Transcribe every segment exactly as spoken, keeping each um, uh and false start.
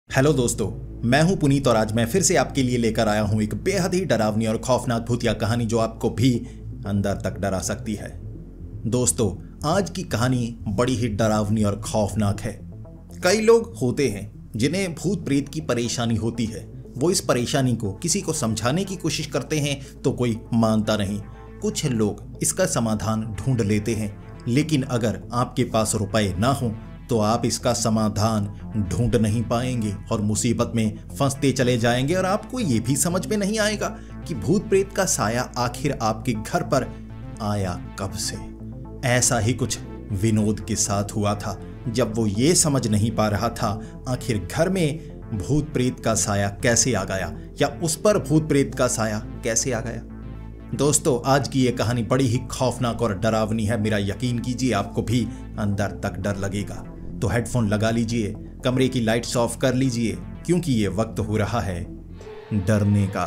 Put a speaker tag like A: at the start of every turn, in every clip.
A: Hello दोस्तों, मैं हूं पुनीत और आज मैं फिर से आपके लिए लेकर आया हूं एक बेहद ही डरावनी और खौफनाक भूतिया कहानी जो आपको भी अंदर तक डरा सकती है। दोस्तों, आज की कहानी बड़ी ही डरावनी और खौफनाक है। कई लोग होते हैं जिन्हें भूत प्रेत की परेशानी होती है। वो इस परेशानी को किसी को समझाने की कोशिश करते हैं तो कोई मानता नहीं। कुछ लोग इसका समाधान ढूंढ लेते हैं, लेकिन अगर आपके पास रुपए ना हो तो आप इसका समाधान ढूंढ नहीं पाएंगे और मुसीबत में फंसते चले जाएंगे और आपको ये भी समझ में नहीं आएगा कि भूत प्रेत का साया आखिर आपके घर पर आया कब से। ऐसा ही कुछ विनोद के साथ हुआ था जब वो ये समझ नहीं पा रहा था आखिर घर में भूत प्रेत का साया कैसे आ गया या उस पर भूत प्रेत का साया कैसे आ गया। दोस्तों, आज की ये कहानी बड़ी ही खौफनाक और डरावनी है। मेरा यकीन कीजिए, आपको भी अंदर तक डर लगेगा। तो हेडफोन लगा लीजिए, कमरे की लाइट्स ऑफ कर लीजिए, क्योंकि ये वक्त हो रहा है डरने का।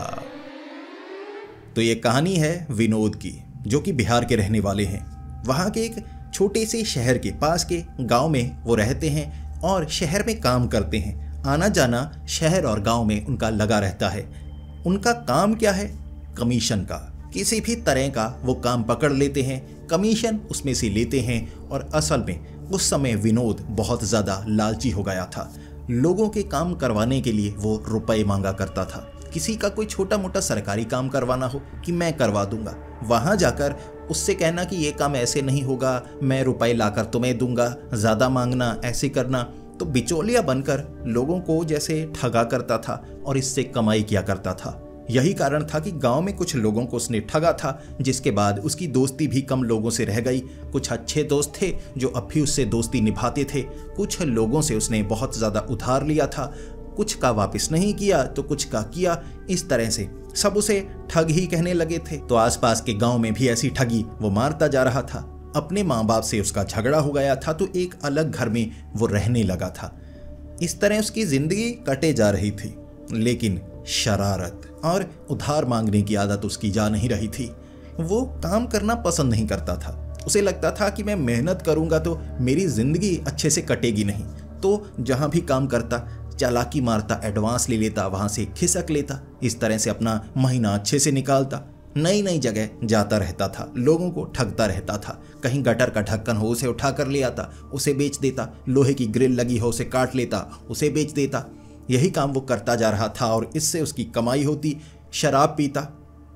A: तो ये कहानी है विनोद की, जो कि बिहार के रहने वाले हैं। वहाँ के एक छोटे से शहर के पास के गांव में वो रहते हैं और शहर में काम करते हैं। आना जाना शहर और गांव में उनका लगा रहता है। उनका काम क्या है? कमीशन का। किसी भी तरह का वो काम पकड़ लेते हैं, कमीशन उसमें से लेते हैं। और असल में उस समय विनोद बहुत ज़्यादा लालची हो गया था। लोगों के काम करवाने के लिए वो रुपए मांगा करता था। किसी का कोई छोटा मोटा सरकारी काम करवाना हो कि मैं करवा दूंगा, वहाँ जाकर उससे कहना कि ये काम ऐसे नहीं होगा, मैं रुपए लाकर तुम्हें दूंगा, ज़्यादा मांगना, ऐसे करना। तो बिचौलिया बनकर लोगों को जैसे ठगा करता था और इससे कमाई किया करता था। यही कारण था कि गांव में कुछ लोगों को उसने ठगा था, जिसके बाद उसकी दोस्ती भी कम लोगों से रह गई। कुछ अच्छे दोस्त थे जो अब भी उससे दोस्ती निभाते थे। कुछ लोगों से उसने बहुत ज़्यादा उधार लिया था, कुछ का वापस नहीं किया तो कुछ का किया। इस तरह से सब उसे ठग ही कहने लगे थे। तो आसपास के गांव में भी ऐसी ठगी वो मारता जा रहा था। अपने माँ बाप से उसका झगड़ा हो गया था तो एक अलग घर में वो रहने लगा था। इस तरह उसकी ज़िंदगी कटे जा रही थी, लेकिन शरारत और उधार मांगने की आदत उसकी जा नहीं रही थी। वो काम करना पसंद नहीं करता था। उसे लगता था कि मैं मेहनत करूंगा तो मेरी ज़िंदगी अच्छे से कटेगी नहीं। तो जहाँ भी काम करता चालाकी मारता, एडवांस ले लेता, वहाँ से खिसक लेता। इस तरह से अपना महीना अच्छे से निकालता। नई नई जगह जाता रहता था, लोगों को ठगता रहता था। कहीं गटर का ढक्कन हो उसे उठा कर ले आता, उसे बेच देता। लोहे की ग्रिल लगी हो उसे काट लेता, उसे बेच देता। यही काम वो करता जा रहा था और इससे उसकी कमाई होती। शराब पीता,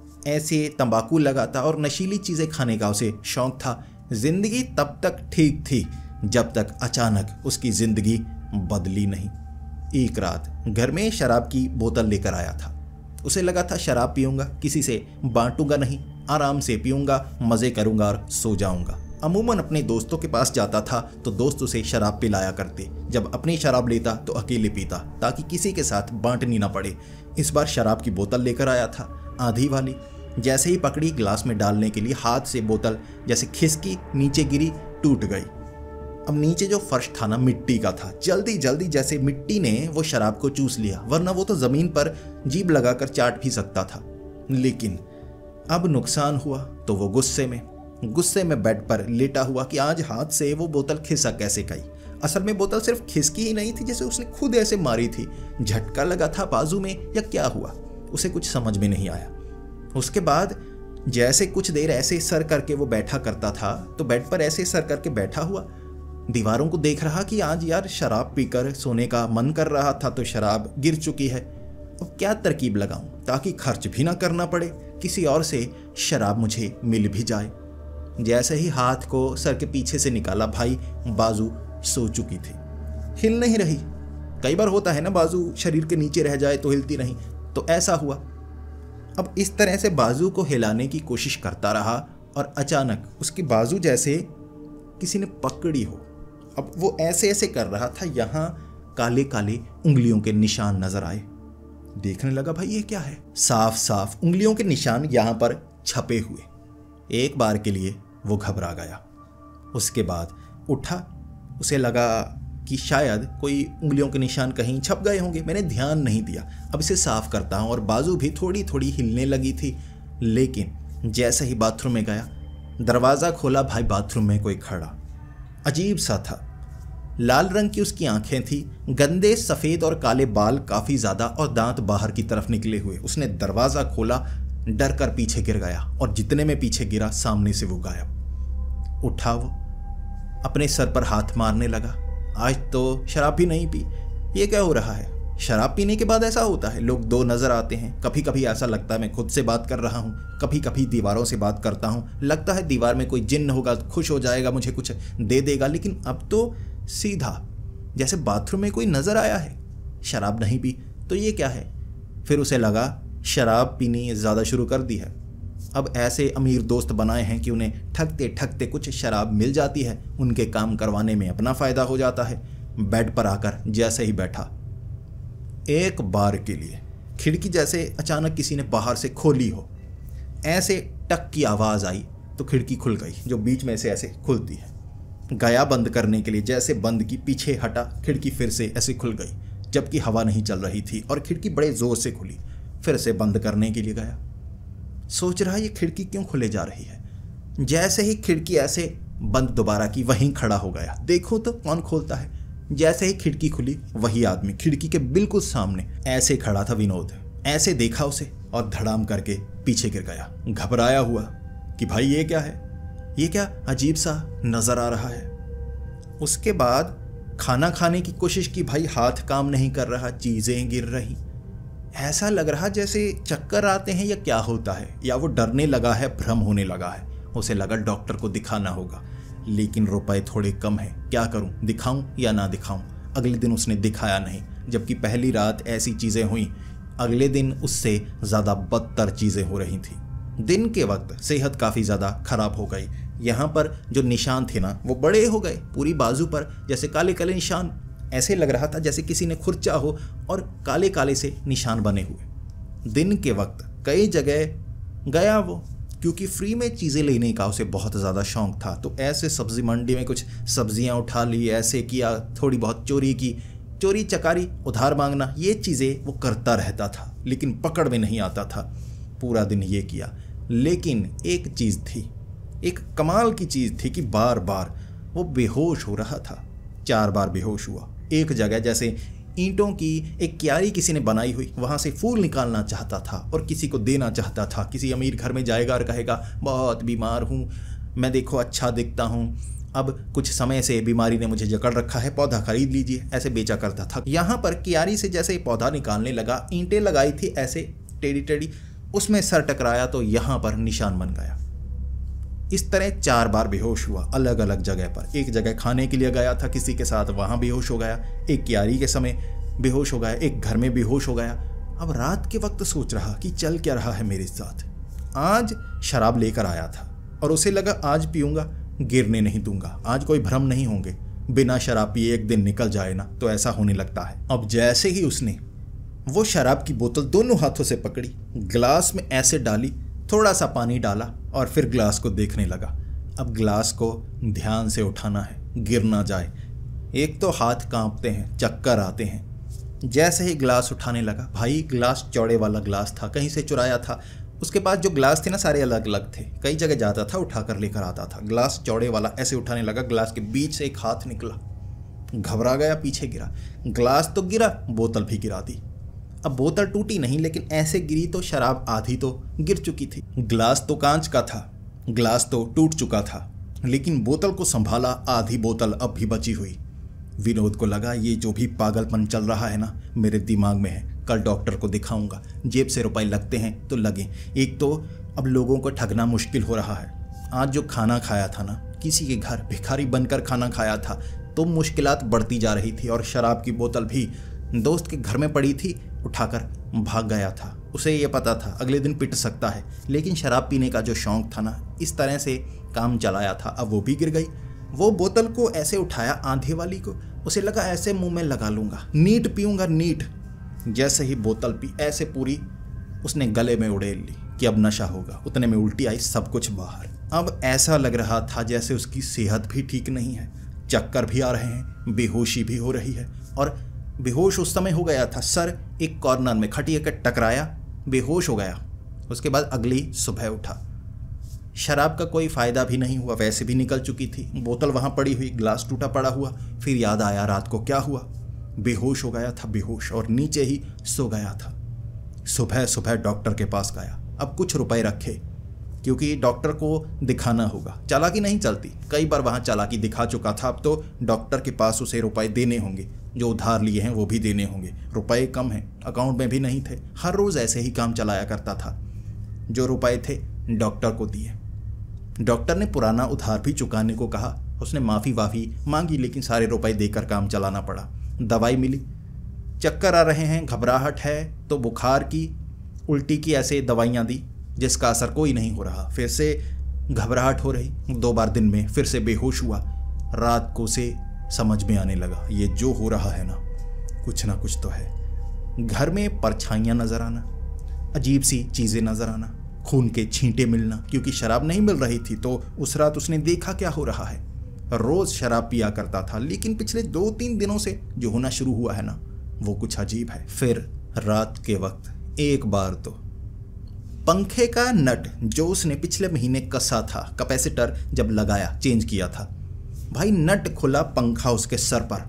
A: ऐसे तंबाकू लगाता और नशीली चीज़ें खाने का उसे शौक था। जिंदगी तब तक ठीक थी जब तक अचानक उसकी ज़िंदगी बदली नहीं। एक रात घर में शराब की बोतल लेकर आया था। उसे लगा था शराब पीऊंगा, किसी से बांटूंगा नहीं, आराम से पीऊंगा, मज़े करूंगा और सो जाऊंगा। अमूमन अपने दोस्तों के पास जाता था तो दोस्त उसे शराब पिलाया करते। जब अपनी शराब लेता तो अकेले पीता ताकि किसी के साथ बांटनी ना पड़े। इस बार शराब की बोतल लेकर आया था, आधी वाली। जैसे ही पकड़ी ग्लास में डालने के लिए, हाथ से बोतल जैसे खिसकी, नीचे गिरी, टूट गई। अब नीचे जो फर्श था ना, मिट्टी का था। जल्दी जल्दी जैसे मिट्टी ने वो शराब को चूस लिया, वरना वो तो ज़मीन पर जीभ लगाकर चाट भी सकता था। लेकिन अब नुकसान हुआ तो वो गुस्से में गुस्से में बेड पर लेटा हुआ कि आज हाथ से वो बोतल खिसक कैसे गई। असल में बोतल सिर्फ खिसकी ही नहीं थी, जैसे उसने खुद ऐसे मारी थी। झटका लगा था बाजू में या क्या हुआ, उसे कुछ समझ में नहीं आया। उसके बाद जैसे कुछ देर ऐसे सर करके वो बैठा करता था, तो बेड पर ऐसे सर करके बैठा हुआ दीवारों को देख रहा कि आज यार शराब पीकर सोने का मन कर रहा था तो शराब गिर चुकी है। अब क्या तरकीब लगाऊं ताकि खर्च भी ना करना पड़े, किसी और से शराब मुझे मिल भी जाए। जैसे ही हाथ को सर के पीछे से निकाला, भाई बाजू सो चुकी थी, हिल नहीं रही। कई बार होता है ना, बाजू शरीर के नीचे रह जाए तो हिलती नहीं, तो ऐसा हुआ। अब इस तरह से बाजू को हिलाने की कोशिश करता रहा और अचानक उसकी बाजू जैसे किसी ने पकड़ी हो। अब वो ऐसे ऐसे कर रहा था, यहाँ काले काले उंगलियों के निशान नजर आए। देखने लगा, भाई ये क्या है? साफ साफ उंगलियों के निशान यहाँ पर छपे हुए। एक बार के लिए वो घबरा गया। उसके बाद उठा, उसे लगा कि शायद कोई उंगलियों के निशान कहीं छप गए होंगे, मैंने ध्यान नहीं दिया। अब इसे साफ करता हूँ। और बाजू भी थोड़ी थोड़ी हिलने लगी थी। लेकिन जैसे ही बाथरूम में गया, दरवाज़ा खोला, भाई बाथरूम में कोई खड़ा, अजीब सा था। लाल रंग की उसकी आंखें थी, गंदे सफ़ेद और काले बाल काफ़ी ज़्यादा और दांत बाहर की तरफ निकले हुए। उसने दरवाज़ा खोला, डर कर पीछे गिर गया और जितने में पीछे गिरा सामने से वो गायब। उठा वो, अपने सर पर हाथ मारने लगा। आज तो शराब भी नहीं पी, ये क्या हो रहा है? शराब पीने के बाद ऐसा होता है, लोग दो नज़र आते हैं। कभी कभी ऐसा लगता है मैं खुद से बात कर रहा हूँ, कभी कभी दीवारों से बात करता हूँ। लगता है दीवार में कोई जिन्न होगा, खुश हो जाएगा, मुझे कुछ दे देगा। लेकिन अब तो सीधा जैसे बाथरूम में कोई नज़र आया है। शराब नहीं पी तो ये क्या है? फिर उसे लगा शराब पीनी ज़्यादा शुरू कर दी है। अब ऐसे अमीर दोस्त बनाए हैं कि उन्हें ठगते ठगते कुछ शराब मिल जाती है, उनके काम करवाने में अपना फ़ायदा हो जाता है। बेड पर आकर जैसे ही बैठा, एक बार के लिए खिड़की जैसे अचानक किसी ने बाहर से खोली हो, ऐसे टक की आवाज़ आई तो खिड़की खुल गई, जो बीच में से ऐसे खुलती है। गया बंद करने के लिए, जैसे बंद की, पीछे हटा, खिड़की फिर से ऐसे खुल गई, जबकि हवा नहीं चल रही थी और खिड़की बड़े ज़ोर से खुली। फिर से बंद करने के लिए गया, सोच रहा ये खिड़की क्यों खुले जा रही है। जैसे ही खिड़की ऐसे बंद दोबारा की, वहीं खड़ा हो गया। देखो तो कौन खोलता है। जैसे ही खिड़की खुली, वही आदमी खिड़की के बिल्कुल सामने ऐसे खड़ा था। विनोद ऐसे देखा उसे और धड़ाम करके पीछे गिर गया, घबराया हुआ कि भाई ये क्या है, ये क्या अजीब सा नज़र आ रहा है। उसके बाद खाना खाने की कोशिश की, भाई हाथ काम नहीं कर रहा, चीज़ें गिर रही। ऐसा लग रहा जैसे चक्कर आते हैं या क्या होता है, या वो डरने लगा है, भ्रम होने लगा है। उसे लगा डॉक्टर को दिखाना होगा, लेकिन रुपए थोड़े कम हैं, क्या करूं, दिखाऊं या ना दिखाऊं। अगले दिन उसने दिखाया नहीं, जबकि पहली रात ऐसी चीज़ें हुई, अगले दिन उससे ज़्यादा बदतर चीज़ें हो रही थी। दिन के वक्त सेहत काफ़ी ज़्यादा खराब हो गई। यहाँ पर जो निशान थे ना, वो बड़े हो गए, पूरी बाजू पर जैसे काले काले निशान। ऐसे लग रहा था जैसे किसी ने खुरचा हो और काले काले से निशान बने हुए। दिन के वक्त कई जगह गया वो, क्योंकि फ्री में चीज़ें लेने का उसे बहुत ज़्यादा शौक़ था। तो ऐसे सब्ज़ी मंडी में कुछ सब्जियां उठा ली, ऐसे किया, थोड़ी बहुत चोरी की, चोरी चकारी, उधार मांगना, ये चीज़ें वो करता रहता था, लेकिन पकड़ में नहीं आता था। पूरा दिन ये किया। लेकिन एक चीज़ थी, एक कमाल की चीज़ थी कि बार बार वो बेहोश हो रहा था। चार बार बेहोश हुआ। एक जगह जैसे ईंटों की एक क्यारी किसी ने बनाई हुई, वहाँ से फूल निकालना चाहता था और किसी को देना चाहता था। किसी अमीर घर में जाएगा और कहेगा बहुत बीमार हूँ मैं, देखो अच्छा दिखता हूँ, अब कुछ समय से बीमारी ने मुझे जकड़ रखा है, पौधा खरीद लीजिए, ऐसे बेचा करता था। यहाँ पर क्यारी से जैसे पौधा निकालने लगा, ईंटें लगाई थी ऐसे टेढ़ी टेढ़ी, उसमें सर टकराया तो यहाँ पर निशान बन गया। इस तरह चार बार बेहोश हुआ, अलग अलग जगह पर। एक जगह खाने के लिए गया था किसी के साथ, वहाँ बेहोश हो गया। एक क्यारी के समय बेहोश हो गया, एक घर में बेहोश हो गया। अब रात के वक्त सोच रहा कि चल क्या रहा है मेरे साथ। आज शराब लेकर आया था और उसे लगा आज पीऊंगा, गिरने नहीं दूंगा, आज कोई भ्रम नहीं होंगे, बिना शराब पिए एक दिन निकल जाए ना, तो ऐसा होने लगता है। अब जैसे ही उसने वो शराब की बोतल दोनों हाथों से पकड़ी, ग्लास में ऐसे डाली, थोड़ा सा पानी डाला और फिर ग्लास को देखने लगा। अब ग्लास को ध्यान से उठाना है, गिर ना जाए। एक तो हाथ कांपते हैं, चक्कर आते हैं। जैसे ही ग्लास उठाने लगा, भाई ग्लास चौड़े वाला ग्लास था, कहीं से चुराया था। उसके पास जो ग्लास थे ना, सारे अलग अलग थे, कई जगह जाता था, उठा कर लेकर आता था। ग्लास चौड़े वाला ऐसे उठाने लगा, ग्लास के बीच से एक हाथ निकला, घबरा गया, पीछे गिरा। ग्लास तो गिरा, बोतल भी गिरा दी। अब बोतल टूटी नहीं, लेकिन ऐसे गिरी तो शराब आधी तो गिर चुकी थी। ग्लास तो कांच का था, ग्लास तो टूट चुका था, लेकिन बोतल को संभाला, आधी बोतल अब भी बची हुई। विनोद को लगा ये जो भी पागलपन चल रहा है ना, मेरे दिमाग में है, कल डॉक्टर को दिखाऊंगा, जेब से रुपए लगते हैं तो लगे। एक तो अब लोगों को ठगना मुश्किल हो रहा है। आज जो खाना खाया था ना, किसी के घर भिखारी बनकर खाना खाया था, तो मुश्किलात बढ़ती जा रही थी। और शराब की बोतल भी दोस्त के घर में पड़ी थी, उठाकर भाग गया था। उसे ये पता था अगले दिन पिट सकता है, लेकिन शराब पीने का जो शौक़ था ना, इस तरह से काम चलाया था। अब वो भी गिर गई। वो बोतल को ऐसे उठाया, आंधे वाली को, उसे लगा ऐसे मुंह में लगा लूँगा, नीट पीऊँगा, नीट। जैसे ही बोतल पी, ऐसे पूरी उसने गले में उड़ेल ली कि अब नशा होगा। उतने में उल्टी आई, सब कुछ बाहर। अब ऐसा लग रहा था जैसे उसकी सेहत भी ठीक नहीं है, चक्कर भी आ रहे हैं, बेहोशी भी हो रही है। और बेहोश उस समय हो गया था, सर एक कॉर्नर में खटिया के टकराया, बेहोश हो गया। उसके बाद अगली सुबह उठा, शराब का कोई फ़ायदा भी नहीं हुआ, वैसे भी निकल चुकी थी। बोतल वहाँ पड़ी हुई, ग्लास टूटा पड़ा हुआ। फिर याद आया रात को क्या हुआ। बेहोश हो गया था, बेहोश, और नीचे ही सो गया था। सुबह सुबह डॉक्टर के पास गया। अब कुछ रुपए रखे, क्योंकि डॉक्टर को दिखाना होगा। चालाकी नहीं चलती, कई बार वहाँ चालाकी दिखा चुका था। अब तो डॉक्टर के पास उसे रुपए देने होंगे, जो उधार लिए हैं वो भी देने होंगे। रुपए कम हैं, अकाउंट में भी नहीं थे। हर रोज़ ऐसे ही काम चलाया करता था। जो रुपए थे डॉक्टर को दिए। डॉक्टर ने पुराना उधार भी चुकाने को कहा। उसने माफ़ी वाफ़ी मांगी, लेकिन सारे रुपए देकर काम चलाना पड़ा। दवाई मिली, चक्कर आ रहे हैं, घबराहट है, तो बुखार की, उल्टी की, ऐसे दवाइयाँ दी, जिसका असर कोई नहीं हो रहा। फिर से घबराहट हो रही, दो बार दिन में। फिर से बेहोश हुआ। रात को से समझ में आने लगा, ये जो हो रहा है ना, कुछ ना कुछ तो है। घर में परछाइयाँ नज़र आना, अजीब सी चीज़ें नज़र आना, खून के छींटे मिलना, क्योंकि शराब नहीं मिल रही थी। तो उस रात उसने देखा क्या हो रहा है। रोज़ शराब पिया करता था, लेकिन पिछले दो तीन दिनों से जो होना शुरू हुआ है ना, वो कुछ अजीब है। फिर रात के वक्त एक बार तो पंखे का नट जो उसने पिछले महीने कसा था, कैपेसिटर जब लगाया, चेंज किया था, भाई नट खुला, पंखा उसके सर पर।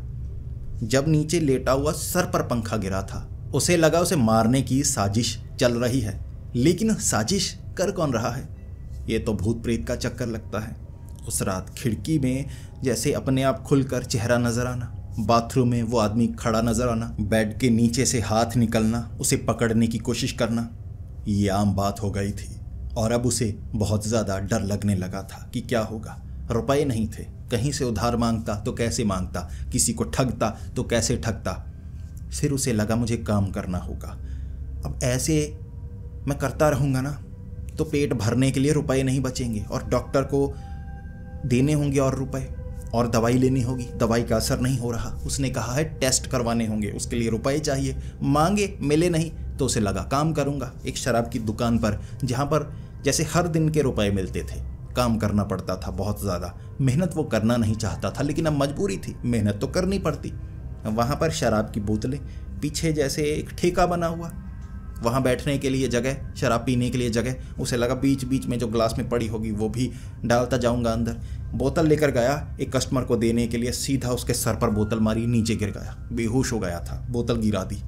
A: जब नीचे लेटा हुआ सर पर पंखा गिरा था, उसे लगा उसे मारने की साजिश चल रही है। लेकिन साजिश कर कौन रहा है? ये तो भूत प्रेत का चक्कर लगता है। उस रात खिड़की में जैसे अपने आप खुलकर चेहरा नजर आना, बाथरूम में वो आदमी खड़ा नजर आना, बेड के नीचे से हाथ निकलना, उसे पकड़ने की कोशिश करना, ये आम बात हो गई थी। और अब उसे बहुत ज़्यादा डर लगने लगा था कि क्या होगा। रुपए नहीं थे, कहीं से उधार मांगता तो कैसे मांगता, किसी को ठगता तो कैसे ठगता। फिर उसे लगा मुझे काम करना होगा। अब ऐसे मैं करता रहूँगा ना तो पेट भरने के लिए रुपए नहीं बचेंगे, और डॉक्टर को देने होंगे और रुपए, और दवाई लेनी होगी। दवाई का असर नहीं हो रहा। उसने कहा है टेस्ट करवाने होंगे, उसके लिए रुपए चाहिए। मांगे, मिले नहीं, तो उसे लगा काम करूँगा। एक शराब की दुकान पर, जहाँ पर जैसे हर दिन के रुपए मिलते थे, काम करना पड़ता था बहुत ज़्यादा। मेहनत वो करना नहीं चाहता था, लेकिन अब मजबूरी थी, मेहनत तो करनी पड़ती। वहाँ पर शराब की बोतलें, पीछे जैसे एक ठेका बना हुआ, वहाँ बैठने के लिए जगह, शराब पीने के लिए जगह। उसे लगा बीच बीच में जो ग्लास में पड़ी होगी वो भी डालता जाऊँगा अंदर। बोतल लेकर गया एक कस्टमर को देने के लिए, सीधा उसके सर पर बोतल मारी, नीचे गिर गया, बेहोश हो गया था, बोतल गिरा दी।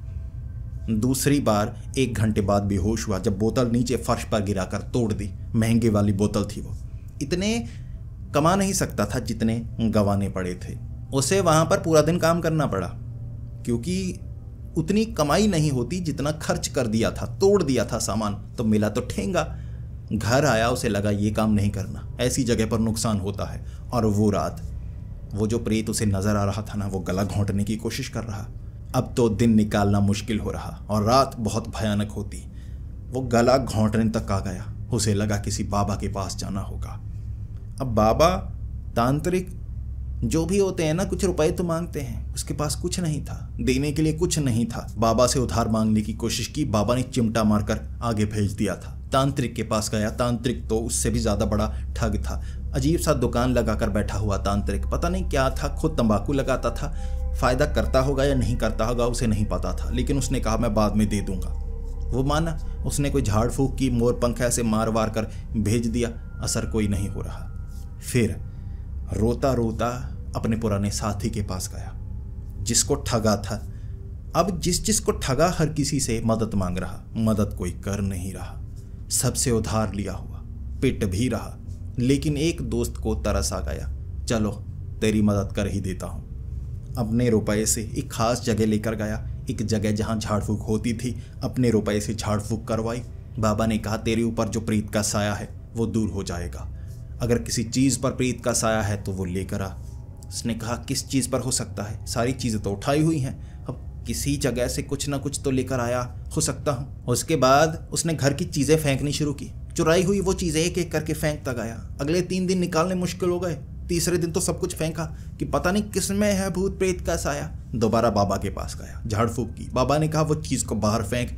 A: दूसरी बार एक घंटे बाद बेहोश हुआ, जब बोतल नीचे फर्श पर गिराकर तोड़ दी। महंगे वाली बोतल थी वो। इतने कमा नहीं सकता था जितने गंवाने पड़े थे। उसे वहाँ पर पूरा दिन काम करना पड़ा, क्योंकि उतनी कमाई नहीं होती जितना खर्च कर दिया था, तोड़ दिया था सामान, तो मिला तो ठेंगा। घर आया, उसे लगा ये काम नहीं करना, ऐसी जगह पर नुकसान होता है। और वो रात, वो जो प्रेत उसे नजर आ रहा था ना, वो गला घोंटने की कोशिश कर रहा। अब तो दिन निकालना मुश्किल हो रहा और रात बहुत भयानक होती। वो गला घोंटने तक आ गया। उसे लगा किसी बाबा के पास जाना होगा। अब बाबा, तांत्रिक जो भी होते हैं ना, कुछ रुपए तो मांगते हैं। उसके पास कुछ नहीं था, देने के लिए कुछ नहीं था। बाबा से उधार मांगने की कोशिश की, बाबा ने चिमटा मारकर आगे भेज दिया था। तांत्रिक के पास गया, तांत्रिक तो उससे भी ज़्यादा बड़ा ठग था। अजीब सा दुकान लगाकर बैठा हुआ तांत्रिक, पता नहीं क्या था, खुद तंबाकू लगाता था। फ़ायदा करता होगा या नहीं करता होगा उसे नहीं पता था, लेकिन उसने कहा मैं बाद में दे दूंगा। वो माना। उसने कोई झाड़ फूक की, मोर पंख ऐसे मार वार कर भेज दिया, असर कोई नहीं हो रहा। फिर रोता रोता अपने पुराने साथी के पास गया, जिसको ठगा था। अब जिस जिसको ठगा, हर किसी से मदद मांग रहा, मदद कोई कर नहीं रहा। सबसे उधार लिया हुआ, पिट भी रहा, लेकिन एक दोस्त को तरस आ गया, चलो तेरी मदद कर ही देता हूँ। अपने रुपए से एक खास जगह लेकर गया, एक जगह जहाँ झाड़ फूक होती थी, अपने रुपए से झाड़ फूक करवाई। बाबा ने कहा तेरे ऊपर जो प्रीत का साया है वो दूर हो जाएगा। अगर किसी चीज़ पर प्रीत का साया है तो वो लेकर आ। उसने कहा किस चीज़ पर हो सकता है, सारी चीज़ें तो उठाई हुई हैं, अब किसी जगह से कुछ ना कुछ तो लेकर आया हो सकता हूँ। उसके बाद उसने घर की चीज़ें फेंकनी शुरू की, चुराई हुई वो चीज़ें एक एक करके फेंकता गया। अगले तीन दिन निकालने मुश्किल हो गए, तीसरे दिन तो सब कुछ फेंका कि पता नहीं किस में है भूत प्रेत का साया। दोबारा बाबा के पास गया, झाड़ फूक की। बाबा ने कहा वो चीज़ को बाहर फेंक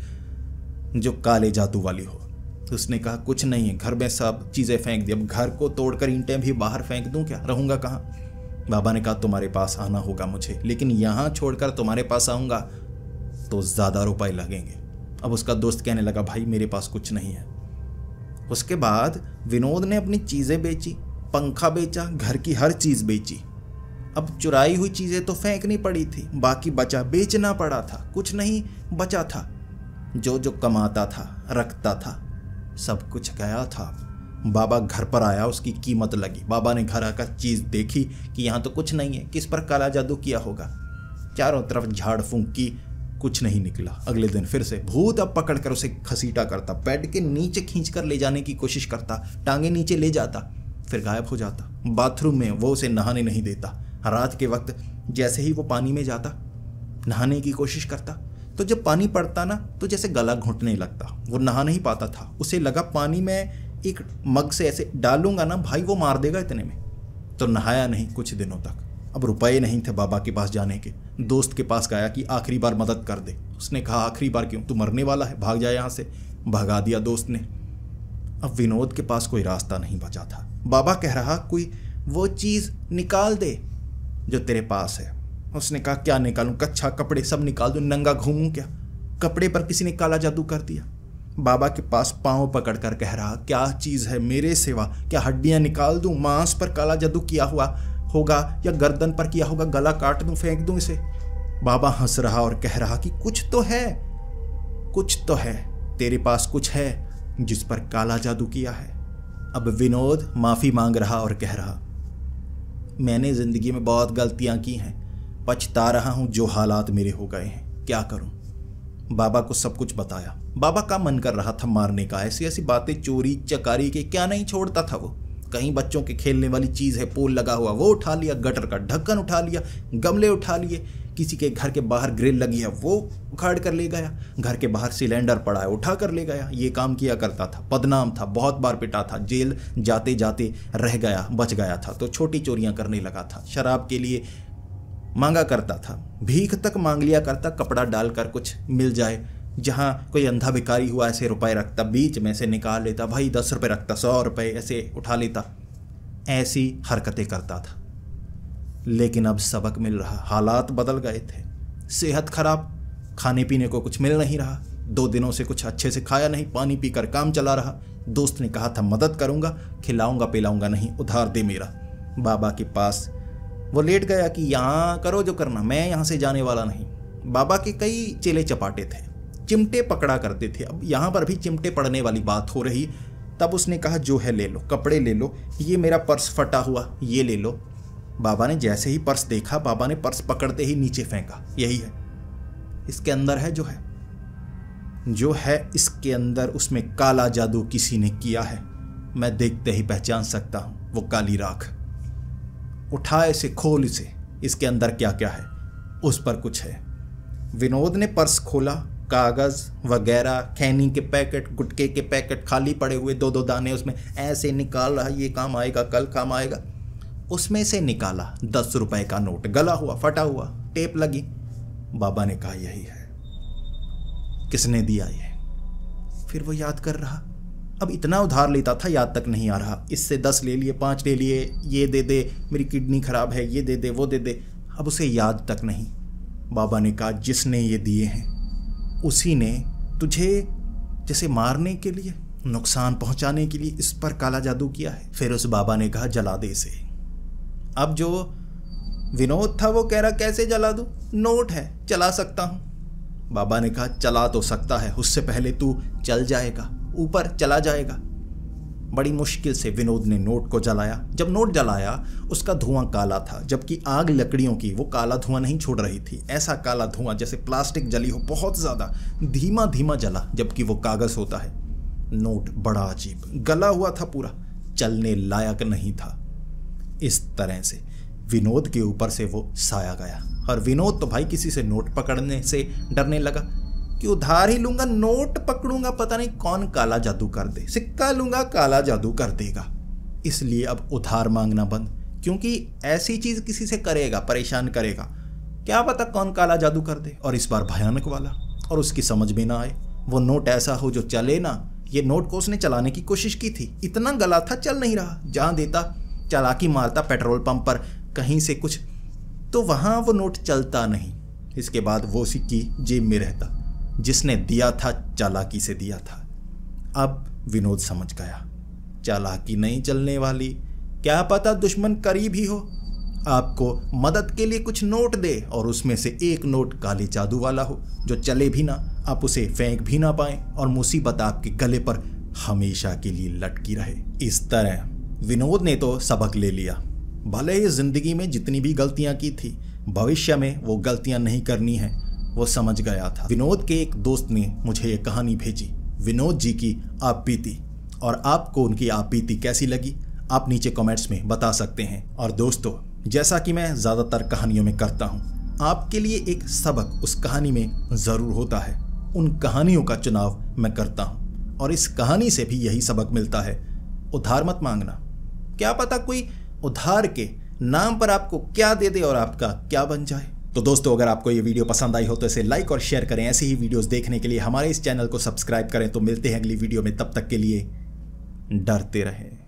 A: जो काले जादू वाली हो। तो उसने कहा कुछ नहीं है, घर में सब चीज़ें फेंक दी, अब घर को तोड़कर ईंटें भी बाहर फेंक दूं क्या, रहूँगा कहाँ। बाबा ने कहा तुम्हारे पास आना होगा मुझे, लेकिन यहाँ छोड़कर तुम्हारे पास आऊँगा तो ज़्यादा रुपए लगेंगे। अब उसका दोस्त कहने लगा भाई मेरे पास कुछ नहीं है, उसके बाद विनोद ने अपनी चीज़ें बेची, पंखा बेचा, घर की हर चीज़ बेची। अब चुराई हुई चीज़ें तो फेंकनी पड़ी थी, बाकी बचा बेचना पड़ा था। कुछ नहीं बचा था। जो जो कमाता था, रखता था, सब कुछ गया था। बाबा घर पर आया, उसकी कीमत लगी। बाबा ने घर आकर चीज़ देखी कि यहाँ तो कुछ नहीं है, किस पर काला जादू किया होगा। चारों तरफ झाड़ फूंक की, कुछ नहीं निकला। अगले दिन फिर से भूत अब पकड़ कर उसे घसीटा करता, बेड के नीचे खींच कर ले जाने की कोशिश करता, टांगे नीचे ले जाता, फिर गायब हो जाता। बाथरूम में वो उसे नहाने नहीं देता। रात के वक्त जैसे ही वो पानी में जाता, नहाने की कोशिश करता, तो जब पानी पड़ता ना तो जैसे गला घुटने लगता। वो नहा नहीं पाता था। उसे लगा पानी में एक मग से ऐसे डालूंगा ना भाई वो मार देगा इतने में, तो नहाया नहीं कुछ दिनों तक। अब रुपए नहीं थे बाबा के पास जाने के। दोस्त के पास गया कि आखिरी बार मदद कर दे। उसने कहा आखिरी बार क्यों, तू मरने वाला है, भाग जाए यहाँ से। भगा दिया दोस्त ने। अब विनोद के पास कोई रास्ता नहीं बचा था। बाबा कह रहा कोई वो चीज़ निकाल दे जो तेरे पास है। उसने कहा क्या निकालूं, कच्छा कपड़े सब निकाल दूं, नंगा घूमूं क्या? कपड़े पर किसी ने काला जादू कर दिया। बाबा के पास पाँव पकड़ कर कह रहा क्या चीज़ है मेरे सिवा, क्या हड्डियां निकाल दूं, मांस पर काला जादू किया हुआ होगा या गर्दन पर किया होगा, गला काट दूं, फेंक दूं इसे? बाबा हंस रहा और कह रहा कि कुछ तो है, कुछ तो है, तेरे पास कुछ है जिस पर काला जादू किया है। अब विनोद माफ़ी मांग रहा और कह रहा मैंने ज़िंदगी में बहुत गलतियां की हैं, पछता रहा हूं जो हालात मेरे हो गए हैं, क्या करूं? बाबा को सब कुछ बताया। बाबा का मन कर रहा था मारने का। ऐसी ऐसी बातें, चोरी चकारी के क्या नहीं छोड़ता था वो। कहीं बच्चों के खेलने वाली चीज़ है, पोल लगा हुआ, वो उठा लिया, गटर का ढक्कन उठा लिया, गमले उठा लिए, किसी के घर के बाहर ग्रिल लगी है वो उखाड़ कर ले गया, घर के बाहर सिलेंडर पड़ा है उठा कर ले गया। ये काम किया करता था। बदनाम था, बहुत बार पिटा था, जेल जाते जाते रह गया, बच गया था तो छोटी चोरियां करने लगा था। शराब के लिए मांगा करता था, भीख तक मांग लिया करता, कपड़ा डालकर कुछ मिल जाए। जहाँ कोई अंधा भिखारी हुआ ऐसे रुपए रखता, बीच में से निकाल लेता, भाई दस रुपये रखता, सौ रुपये ऐसे उठा लेता। ऐसी हरकतें करता था। लेकिन अब सबक मिल रहा, हालात बदल गए थे। सेहत खराब, खाने पीने को कुछ मिल नहीं रहा, दो दिनों से कुछ अच्छे से खाया नहीं, पानी पीकर काम चला रहा। दोस्त ने कहा था मदद करूंगा, खिलाऊंगा पिलाऊंगा नहीं, उधार दे मेरा। बाबा के पास वो लेट गया कि यहाँ करो जो करना, मैं यहाँ से जाने वाला नहीं। बाबा के कई चेले चपाटे थे, चिमटे पकड़ा करते थे। अब यहाँ पर भी चिमटे पड़ने वाली बात हो रही। तब उसने कहा जो है ले लो, कपड़े ले लो, ये मेरा पर्स फटा हुआ ये ले लो। बाबा ने जैसे ही पर्स देखा, बाबा ने पर्स पकड़ते ही नीचे फेंका। यही है, इसके अंदर है जो है जो है इसके अंदर, उसमें काला जादू किसी ने किया है। मैं देखते ही पहचान सकता हूँ, वो काली राख। उठा इसे, खोल इसे, इसके अंदर क्या क्या है। उस पर कुछ है। विनोद ने पर्स खोला, कागज़ वगैरह, खैनी के पैकेट, गुटके के पैकेट खाली पड़े हुए, दो दो दाने उसमें ऐसे निकाल रहा, ये काम आएगा कल काम आएगा। उसमें से निकाला दस रुपए का नोट, गला हुआ, फटा हुआ, टेप लगी। बाबा ने कहा यही है। किसने दिया ये? फिर वो याद कर रहा। अब इतना उधार लेता था याद तक नहीं आ रहा। इससे दस ले लिए, पाँच ले लिए, ये दे दे, मेरी किडनी खराब है, ये दे दे, वो दे दे, अब उसे याद तक नहीं। बाबा ने कहा जिसने ये दिए हैं उसी ने तुझे जैसे मारने के लिए, नुकसान पहुंचाने के लिए इस पर काला जादू किया है। फिर उस बाबा ने कहा जला दे इसे। अब जो विनोद था वो कह रहा कैसे जला दूं, नोट है, चला सकता हूं। बाबा ने कहा चला तो सकता है, उससे पहले तू चल जाएगा, ऊपर चला जाएगा। बड़ी मुश्किल से विनोद ने नोट को जलाया। जब नोट जलाया उसका धुआं काला था, जबकि आग लकड़ियों की वो काला धुआं नहीं छोड़ रही थी। ऐसा काला धुआं जैसे प्लास्टिक जली हो, बहुत ज़्यादा धीमा धीमा जला, जबकि वो कागज़ होता है। नोट बड़ा अजीब, गला हुआ था पूरा, चलने लायक नहीं था। इस तरह से विनोद के ऊपर से वो साया गया। और विनोद तो भाई किसी से नोट पकड़ने से डरने लगा कि उधार ही लूंगा, नोट पकड़ूंगा पता नहीं कौन काला जादू कर दे, सिक्का लूंगा काला जादू कर देगा। इसलिए अब उधार मांगना बंद, क्योंकि ऐसी चीज़ किसी से करेगा, परेशान करेगा, क्या पता कौन काला जादू कर दे, और इस बार भयानक वाला। और उसकी समझ में ना आए, वो नोट ऐसा हो जो चले ना। ये नोट को उसने चलाने की कोशिश की थी, इतना गला था चल नहीं रहा। जहाँ देता चालाकी मारता, पेट्रोल पंप पर कहीं से कुछ, तो वहाँ वो नोट चलता नहीं। इसके बाद वो सिक्की जेब में रहता। जिसने दिया था चालाकी से दिया था। अब विनोद समझ गया, चालाकी नहीं चलने वाली, क्या पता दुश्मन करीब ही हो, आपको मदद के लिए कुछ नोट दे और उसमें से एक नोट काले जादू वाला हो जो चले भी ना, आप उसे फेंक भी ना पाएं और मुसीबत आपके गले पर हमेशा के लिए लटकी रहे। इस तरह विनोद ने तो सबक ले लिया। भले ही जिंदगी में जितनी भी गलतियां की थी, भविष्य में वो गलतियां नहीं करनी है, वो समझ गया था। विनोद के एक दोस्त ने मुझे ये कहानी भेजी, विनोद जी की आप बीती, और आपको उनकी आप बीती कैसी लगी आप नीचे कमेंट्स में बता सकते हैं। और दोस्तों, जैसा कि मैं ज़्यादातर कहानियों में करता हूँ, आपके लिए एक सबक उस कहानी में ज़रूर होता है। उन कहानियों का चुनाव मैं करता हूँ और इस कहानी से भी यही सबक मिलता है, उधार मत मांगना। क्या पता कोई उधार के नाम पर आपको क्या दे दे और आपका क्या बन जाए। तो दोस्तों, अगर आपको ये वीडियो पसंद आई हो तो इसे लाइक और शेयर करें। ऐसी ही वीडियोस देखने के लिए हमारे इस चैनल को सब्सक्राइब करें। तो मिलते हैं अगली वीडियो में, तब तक के लिए डरते रहें।